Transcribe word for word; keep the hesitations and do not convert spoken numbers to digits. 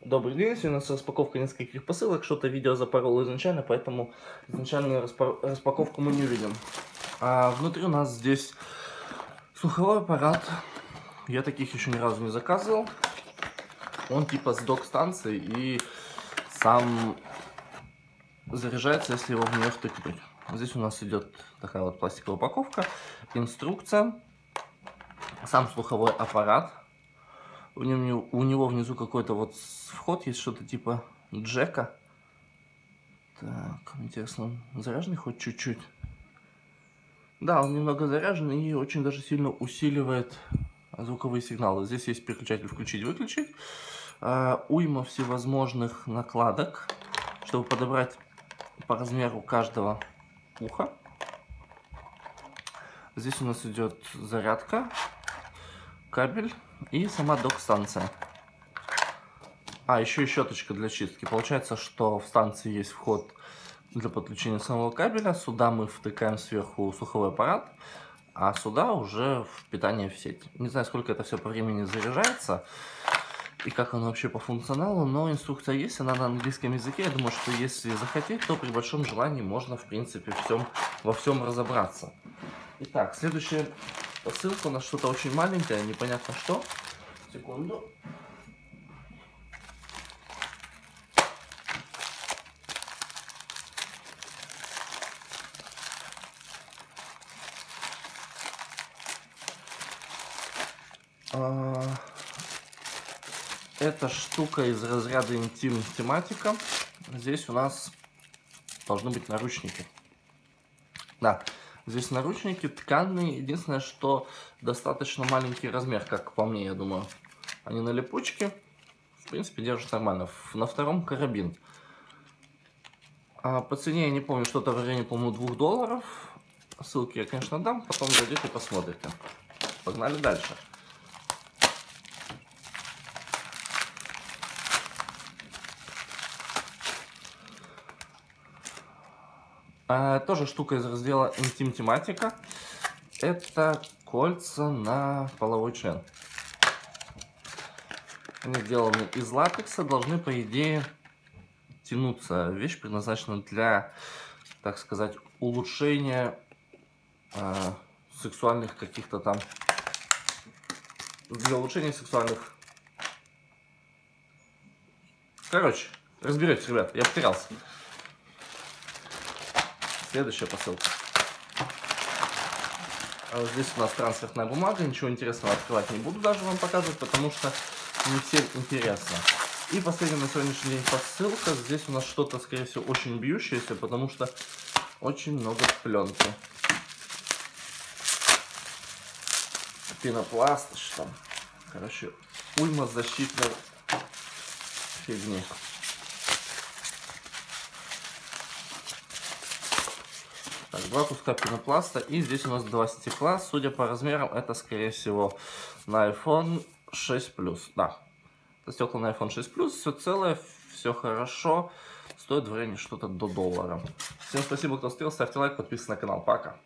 Добрый день, сегодня у нас распаковка нескольких посылок, что-то видео запороло изначально, поэтому изначальную распа распаковку мы не увидим. А внутри у нас здесь слуховой аппарат, я таких еще ни разу не заказывал. Он типа с док-станции и сам заряжается, если его в нее втыкнуть. Здесь у нас идет такая вот пластиковая упаковка, инструкция, сам слуховой аппарат. У него, у него внизу какой-то вот вход, есть что-то типа джека. Так, интересно, он заряженный хоть чуть-чуть? Да, он немного заряженный и очень даже сильно усиливает звуковые сигналы. Здесь есть переключатель включить-выключить. Uh, уйма всевозможных накладок, чтобы подобрать по размеру каждого уха. Здесь у нас идет зарядка, кабель и сама док-станция. А, еще и щеточка для чистки. Получается, что в станции есть вход для подключения самого кабеля. Сюда мы втыкаем сверху слуховой аппарат, а сюда уже в питание в сеть. Не знаю, сколько это все по времени заряжается и как оно вообще по функционалу, но инструкция есть, она на английском языке. Я думаю, что если захотеть, то при большом желании можно, в принципе, всем, во всем разобраться. Итак, следующая посылка у нас что-то очень маленькое, непонятно что. Секунду. Эта штука из разряда интим тематика. Здесь у нас должны быть наручники. Да, здесь наручники тканые. Единственное, что достаточно маленький размер, как по мне, я думаю. Они на липучке. В принципе, держат нормально. На втором карабин. А по цене я не помню, что-то в районе, по-моему, двух долларов. Ссылки я, конечно, дам. Потом зайдете и посмотрите. Погнали дальше. А, тоже штука из раздела интим тематика. Это кольца на половой член. Они сделаны из латекса, должны, по идее, тянуться. Вещь предназначена для, так сказать, улучшения э, сексуальных каких-то там... Для улучшения сексуальных... Короче, разберетесь, ребят, я потерялся. Следующая посылка. А вот здесь у нас трансферная бумага. Ничего интересного открывать не буду даже вам показывать, потому что не всем интересно. И последняя на сегодняшний день посылка. Здесь у нас что-то, скорее всего, очень бьющееся, потому что очень много пленки. Пенопласт, что там. Короче, уйма защитной фигни. Так, два куска пенопласта, и здесь у нас два стекла. Судя по размерам, это, скорее всего, на айфон шесть плюс. Да, это стекла на айфон шесть плюс, все целое, все хорошо. Стоит в районе что-то до доллара. Всем спасибо, кто смотрел, ставьте лайк, подписывайтесь на канал. Пока!